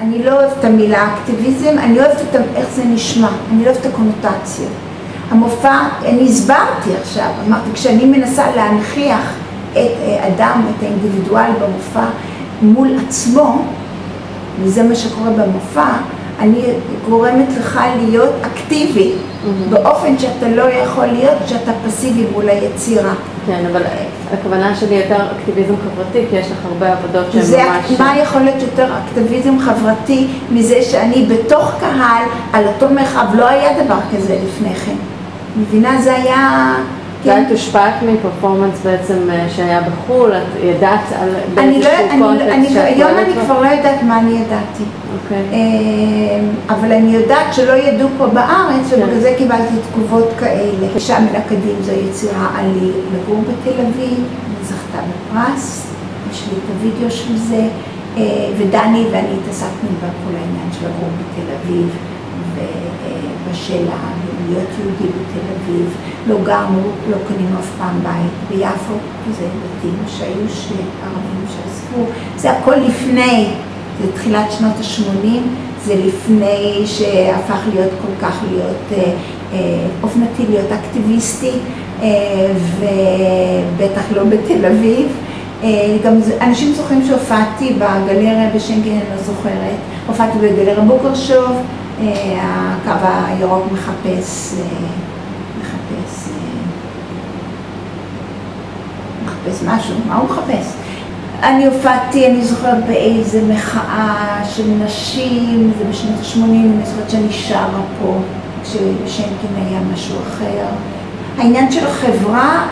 אני לא אוהבת את המילה אקטיביזם, אני אוהבת את איך זה נשמע, אני לא אוהבת את הקונוטציה. המופע, אני הסברתי עכשיו, אמרתי, כשאני מנסה להנכיח את אדם, את האינדיבידואל במופע מול עצמו, וזה מה שקורה במופע, אני גורמת לך להיות אקטיבי, באופן שאתה לא יכול להיות, שאתה פסיבי מול היצירה. כן, אבל הכוונה שלי יותר אקטיביזם חברתי, כי יש לך הרבה עבודות שהן ממש... מה יכול להיות יותר אקטיביזם חברתי מזה שאני בתוך קהל, על אותו מרחב, לא היה דבר כזה לפני כן. מבינה, זה היה... ואת הושפעת מפרפורמנס בעצם שהיה בחול, את ידעת על באיזשהו קונטקסט היום אני כבר לא יודעת מה אני ידעתי. אבל אני יודעת שלא ידעו פה בארץ, ובגלל זה קיבלתי תגובות כאלה. אישה מן הקדים זו יצירה עלי לגור בתל אביב, היא זכתה בפרס, יש לי את הוידאו של זה, ודני ואני התעסקנו בכל העניין של לגור בתל אביב, ובשאלה להיות יהודי בתל אביב, לא גרנו, לא קנינו אף פעם בית ביפו, זה בתים שהיו ערבים שעזבו, זה הכל לפני, זה תחילת שנות ה-80, זה לפני שהפך להיות כל כך להיות אופנתי, להיות אקטיביסטי, ובטח לא בתל אביב. גם אנשים זוכרים שהופעתי בגלריה בשנגן, אני לא זוכרת, הופעתי בגלריה בוקרשוב, הקו הירוק מחפש משהו, מה הוא מחפש? אני הופעתי, אני זוכרת באיזה מחאה של נשים, זה בשנות ה-80, אני זוכרת שאני שרה פה, כשבשנקין היה משהו אחר. העניין של החברה,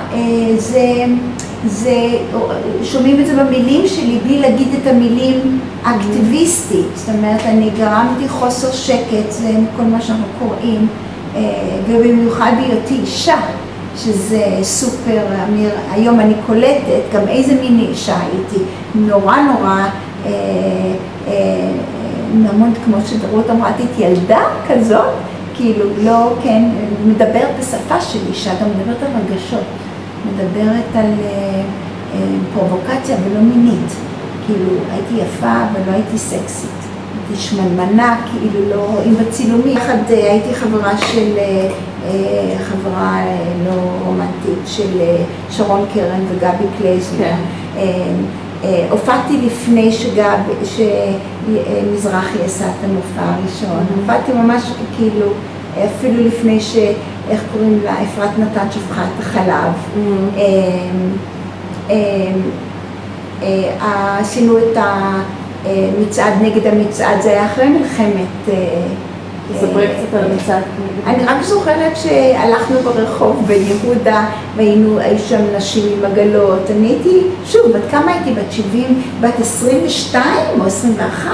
שומעים את זה במילים שלי, בלי להגיד את המילים אקטיביסטית. זאת אומרת, אני גרמתי חוסר שקט, זה כל מה שאנחנו קוראים, ובמיוחד בהיותי אישה, שזה סופר אמיר. היום אני קולטת גם איזה מין אישה הייתי, נורא נמון, כמו שדרות אמרת, ילדה כזאת, כאילו לא, כן, מדברת בשפה של אישה, גם מדברת על רגשות. מדברת על פרובוקציה ולא מינית, כאילו הייתי יפה ולא הייתי סקסית, הייתי שמנמנה, כאילו לא רואים בצילומי. יחד הייתי חברה של, חברה לא רומנטית של שרון קרן וגבי קלייזנר. הופעתי לפני שמזרחי עשה את המופע הראשון, הופעתי ממש כאילו, אפילו לפני איך קוראים לה, אפרת נתן שפכה את החלב. עשינו את המצעד נגד המצעד, זה היה אחרי מלחמת. תספרי קצת על המצעד. אני רק זוכרת שהלכנו ברחוב ביהודה, והיו שם נשים עם עגלות. אני הייתי, שוב, בת כמה הייתי? בת 70, בת 22 או 21.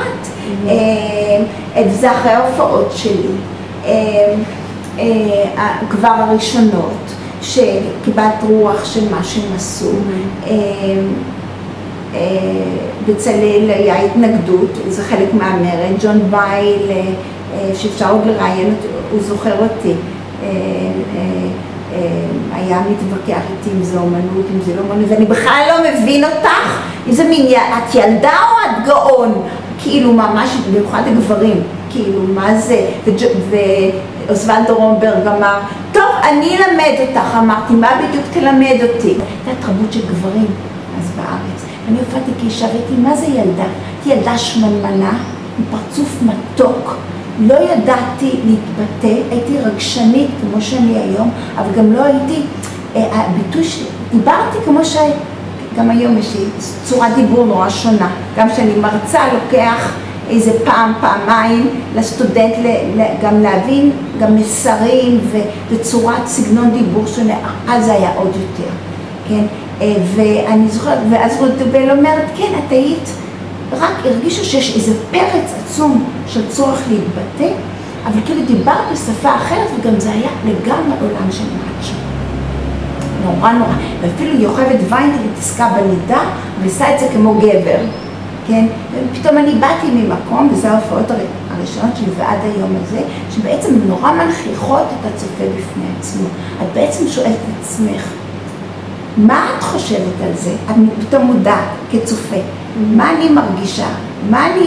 זה אחרי ההופעות שלי. כבר הראשונות, שקיבלת רוח של מה שהם עשו. בצלאל היה התנגדות, זה חלק מהמרד. ג'ון בייל, שאפשר עוד לראיין, הוא זוכר אותי, היה מתווכח איתי אם זה אומנות, אם זה לא אומנות, ואני בכלל לא מבין אותך, אם זה מין, את ילדה או את גאון? כאילו ממש, במיוחד הגברים, כאילו מה זה? ואוסוולדו רומברג אמר, טוב, אני אלמד אותך. אמרתי, מה בדיוק תלמד אותי? זה התרבות של גברים אז בארץ. אני הופעתי כאישה, ראיתי, מה זה ילדה? הייתי ילדה שמנמנה, עם פרצוף מתוק, לא ידעתי להתבטא, הייתי רגשנית כמו שאני היום, אבל גם לא הייתי, הביטוי שלי, דיברתי כמו גם היום יש לי צורת דיבור נורא שונה. גם כשאני מרצה לוקח איזה פעמיים לסטודנט גם להבין גם מסרים וצורת סגנון דיבור שונה, אז זה היה עוד יותר, כן? ואני זוכרת, ואז רוטבל אומרת, כן, את היית, רק הרגישו שיש איזה פרץ עצום של צורך להתבטא, אבל כאילו דיברת בשפה אחרת, וגם זה היה לגמרי עולם של מאצ'ו. נורא, ואפילו יוכבד ויינטל התעסקה בנידה, ועשה את זה כמו גבר, כן? ופתאום אני באתי ממקום, וזה ההופעות הראשונות שלי ועד היום הזה, שבעצם נורא מנכיחות את הצופה בפני עצמו. את בעצם שואלת את עצמך, מה את חושבת על זה? את פתאום מודעת כצופה. מה אני מרגישה? מה אני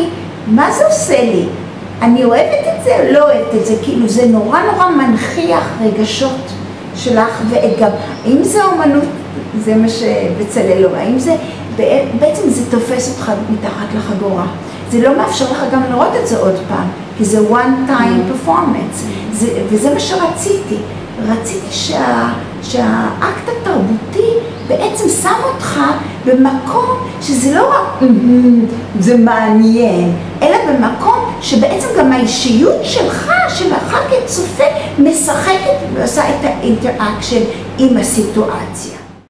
מה זה עושה לי? אני אוהבת את זה או לא אוהבת את זה? כאילו זה נורא מנחיח רגשות שלך, וגם, האם זה אומנות, זה מה שבצלאל אומר, האם זה, בעצם זה תופס אותך מתחת לחגורה. זה לא מאפשר לך גם לראות את זה עוד פעם, כי זה one time performance, וזה מה שרציתי. רציתי שהאקט התרבותי בעצם שם אותך במקום שזה לא רק זה מעניין, אלא במקום שבעצם גם האישיות שלך כצופה משחקת ועושה את האינטראקשן עם הסיטואציה.